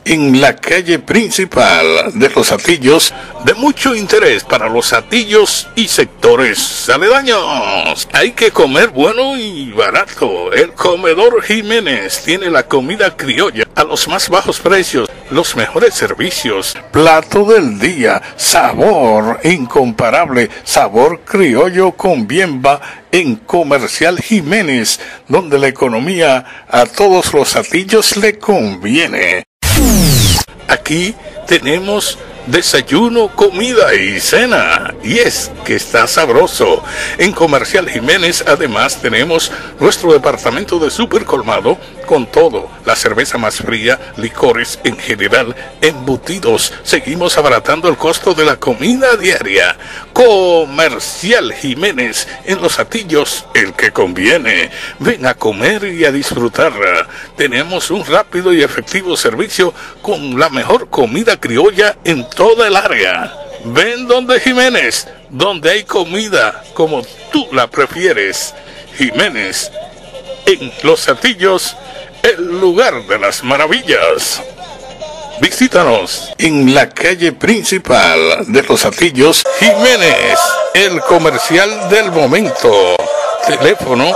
en la calle principal de Los Hatillos, de mucho interés para los Hatillos y sectores aledaños. Hay que comer bueno y barato. El Comedor Jiménez tiene la comida criolla a los más bajos precios, los mejores servicios, plato del día, sabor incomparable, sabor criollo con bienva en Comercial Jiménez, donde la economía a todos los Hatillos le conviene. Aquí tenemos desayuno, comida y cena, y es que está sabroso. En Comercial Jiménez además tenemos nuestro departamento de super colmado con todo, la cerveza más fría, licores en general, embutidos. Seguimos abaratando el costo de la comida diaria. Comercial Jiménez, en Los Hatillos, el que conviene. Ven a comer y a disfrutar. Tenemos un rápido y efectivo servicio con la mejor comida criolla en toda el área. Ven donde Jiménez, donde hay comida como tú la prefieres. Jiménez, en Los Hatillos, el lugar de las maravillas. Visítanos en la calle principal de Los Hatillos, Jiménez, el comercial del momento. Teléfono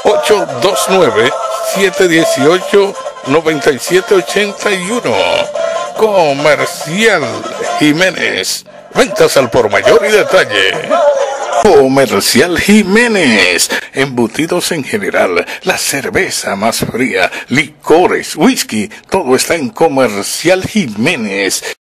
829-718-9781. Comercial Jiménez. Ventas al por mayor y detalle. Comercial Jiménez, embutidos en general, la cerveza más fría, licores, whisky, todo está en Comercial Jiménez.